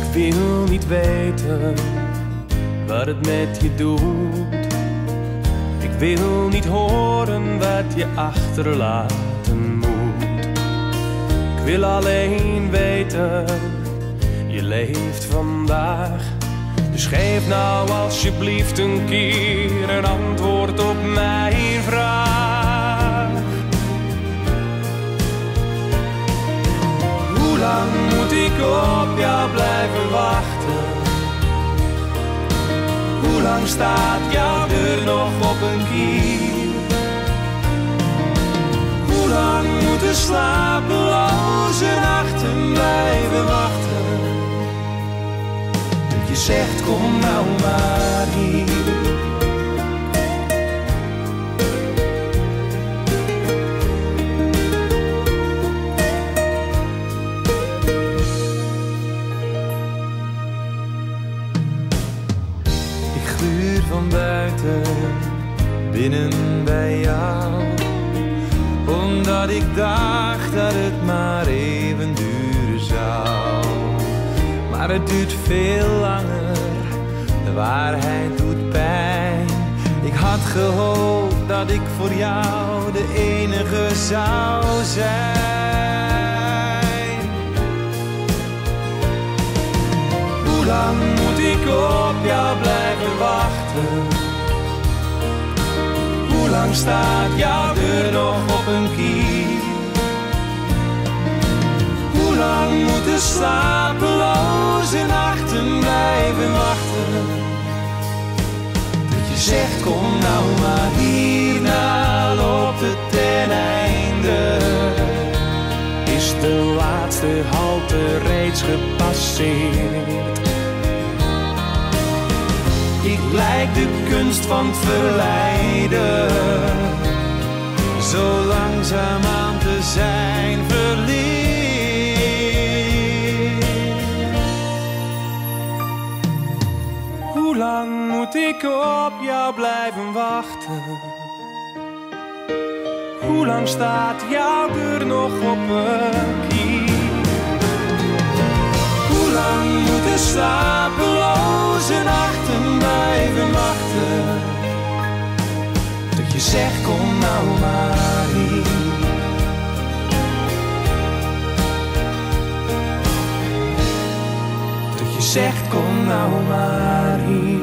wil niet weten wat het met je doet. Ik wil niet horen wat je achterlaten moet. Ik wil alleen weten, je leeft vandaag. Dus geef nou alsjeblieft een keer een antwoord op mijn vraag. Hoe lang moet ik op jou blijven wachten? Hoe lang staat jouw deur nog op een kier? Hoe lang moeten slapeloze nachten blijven wachten? Dat je zegt kom nou maar hier. Gluur van buiten, binnen bij jou. Omdat ik dacht dat het maar even duren zou. Maar het duurt veel langer, de waarheid doet pijn. Ik had gehoopt dat ik voor jou de enige zou zijn. Hoe lang moet ik op jou blijven wachten? Hoe lang staat jouw deur nog op een kier? Hoe lang moeten slapeloze nachten blijven wachten? Dat je zegt kom nou maar hierna loopt het ten einde. Is de laatste halte reeds gepasseerd? Ik lijk de kunst van het verleiden, zo langzaam aan te zijn verleerd. Hoe lang moet ik op jou blijven wachten? Hoe lang staat jouw deur nog op een kier? Hoe lang moeten slapeloze nachten blijven wachten? Dat je zegt kom nou maar hier. Dat je zegt kom nou maar hier.